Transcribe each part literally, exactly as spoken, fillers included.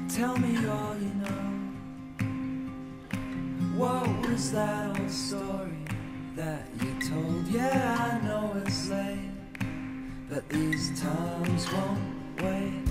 Tell me all you know. What was that old story that you told? Yeah, I know it's late, but these times won't wait.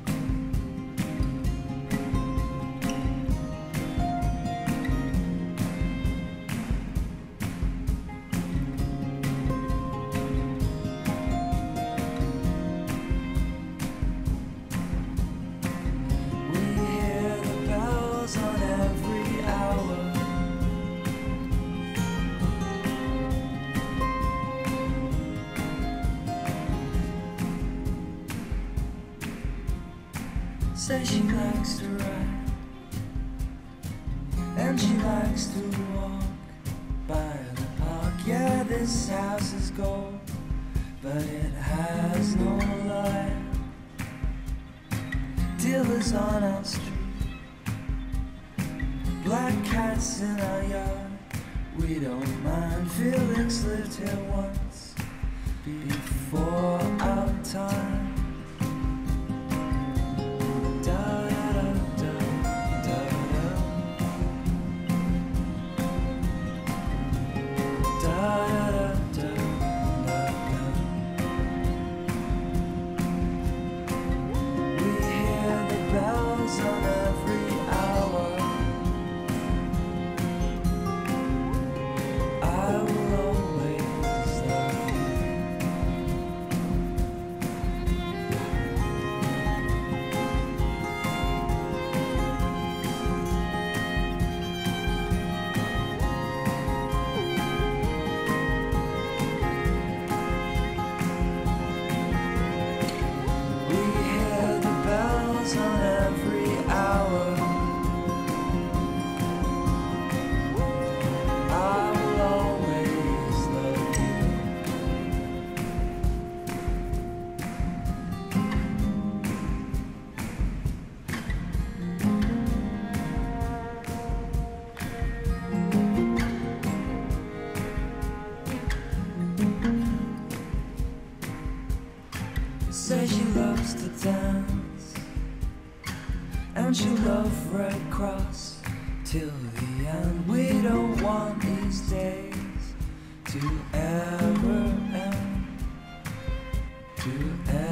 Says she likes to ride, and she likes to walk by the park. Yeah, this house is gold, but it has no light. Dealers on our street, black cats in our yard. We don't mind. Felix lived here once before our time. Says she loves to dance, and she'll love Red Cross till the end. We don't want these days to ever end, to ever